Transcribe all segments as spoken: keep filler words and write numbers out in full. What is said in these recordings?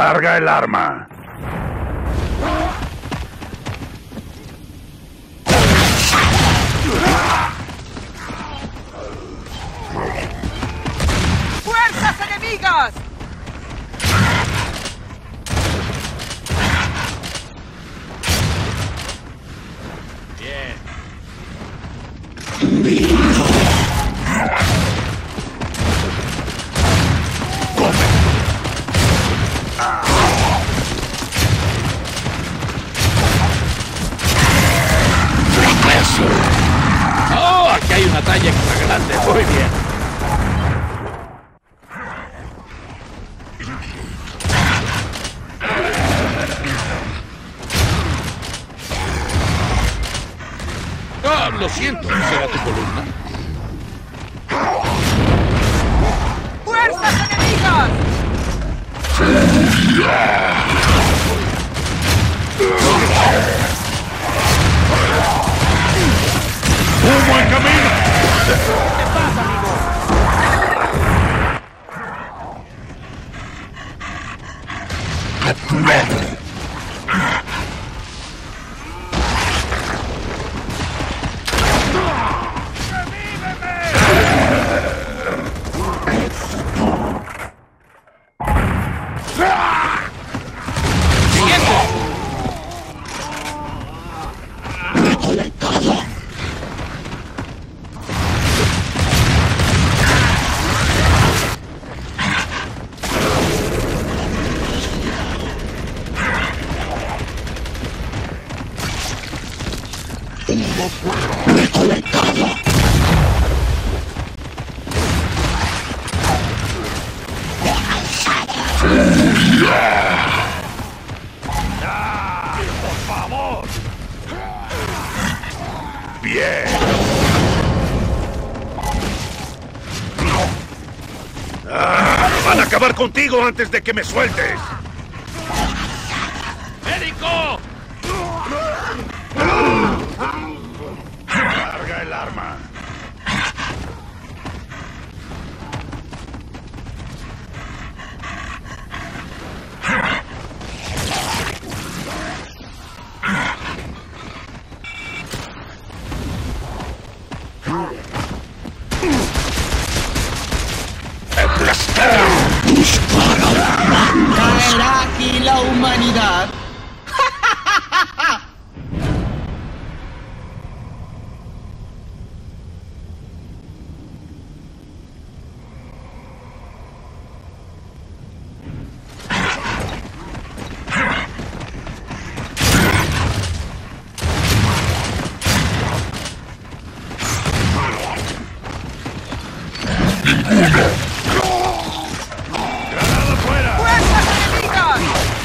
Carga el arma. ¡Fuerzas enemigas! Bien. ¡Oh! Aquí hay una talla extra grande. Muy bien. ¡Ah! Lo siento. ¿Será tu columna? ¡Fuerzas enemigas! ¡Un buen camino! ¿Qué pasa, amigo? ¡Por favor! ¡Bien! ¡Ah! ¡Van a acabar contigo antes de que me sueltes! ¡Médico! ¡Carga el arma! ¿Caerá aquí la humanidad? ¡Granada fuera! ¡Fuerzas enemigas!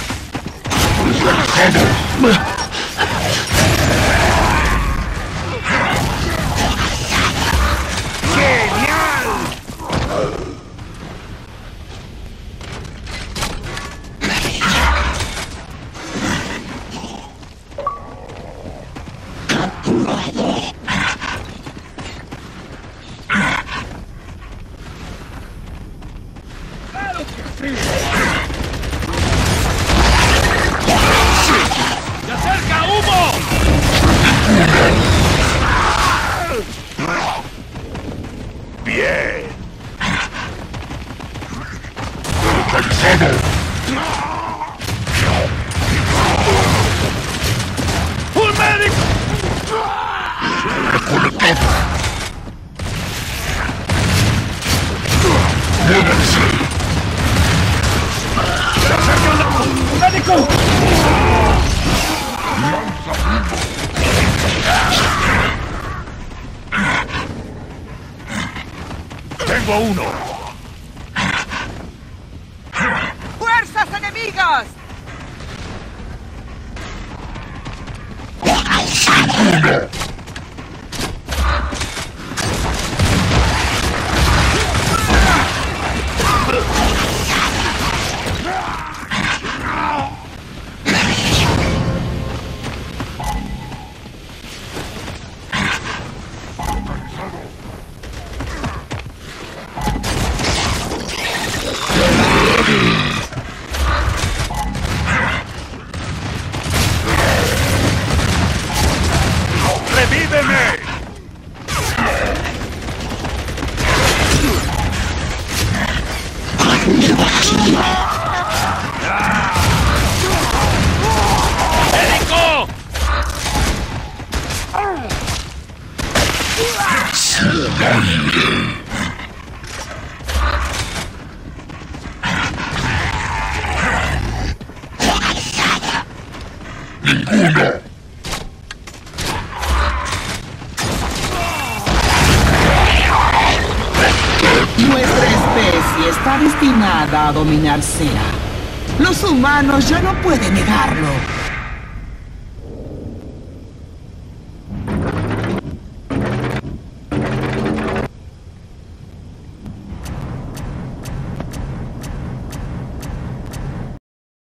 ¡Se acerca humo! ¡Bien! ¡Un médico! ¡Médico! ¡Tengo a uno! ¡Fuerzas enemigas! Nuestra especie está destinada a dominar Sera. Los humanos ya no pueden negarlo.